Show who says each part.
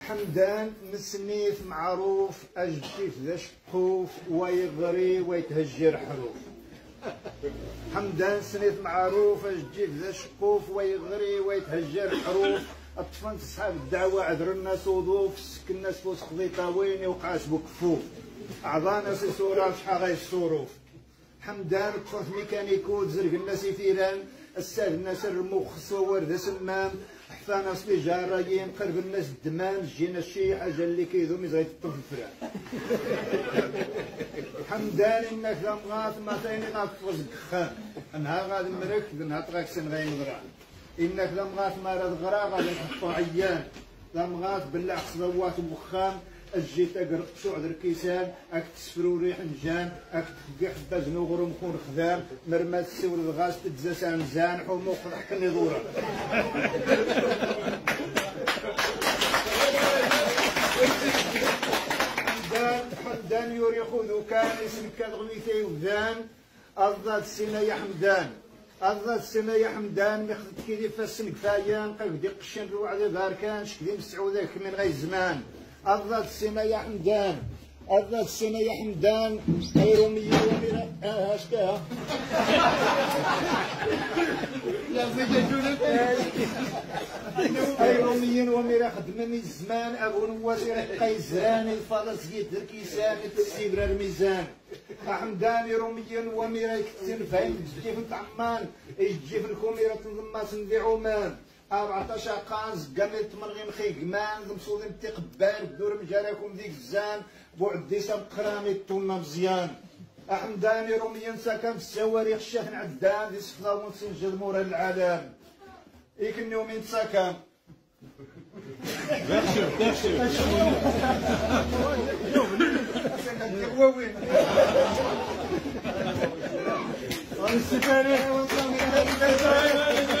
Speaker 1: حمدان مسنيف معروف أجديف ذا شقوف ويغري ويتهجر حروف. حمدان سنيف معروف أجديف ذا شقوف ويغري ويتهجر حروف. الطفل صحاب الدعوة عذر الناس وضوف سك الناس فوس خذي طاوين يوقعش بكفوف. أعضانا سي صورة شحال غاي الصروف. حمدان طفل ميكانيكو تزرق الناس فيران الساد الناس الرموخ صور ذا سمام حفانا صلي جارايين قرب الناس الدمان جينا شي حاجه اللي كيدوم يزغي الطفل الفران. حمدان انك لمغاط ما ثاني غاتفوز كخان انها غادي مركب انها تغاكسن غاي مغران انك لمغاط ما راه غرا غادي نحطو عيان لمغاط بالعكس ضوات وخام الجيت اقرب شعر الكيسان اك تسفرو ريح نجان اك تفقي حبه زنوغر ومكون خدام مرمات السور الغاز تتزاس عنزان حمو قضحك النضوره. حمدان يوري خذو كان اسم كالغميثي وبدان أرضات السنة يا حمدان أرضات السنة يا حمدان مخدت كيدي فاسن كفايان قيدي قشن روعد باركان شكدي مسعودك من غير زمان. أرضات السنة يا حمدان أرضات السنة يا حمدان أيرومي وميرا هاشكاها أيروميين وميرا خدمني الزمان أبو نواسي قيزان الفضل سيد الكيسان السيبرا الميزان. حمدان روميين وميرا كتن فاين جيف نتعمان يجيف الكوميرا تنضماس ندي عمان 14 قانز قامل تمرغين خيقمان ضمصودين تقبال بدور مجاراكم ديك الزان بوعد ديسام قرامي طولنا مزيان. حمداني روميين ساكن في السواريخ الشاحن عدان دي سخلاون سنجد مورا العالم يكن يومين ساكن وين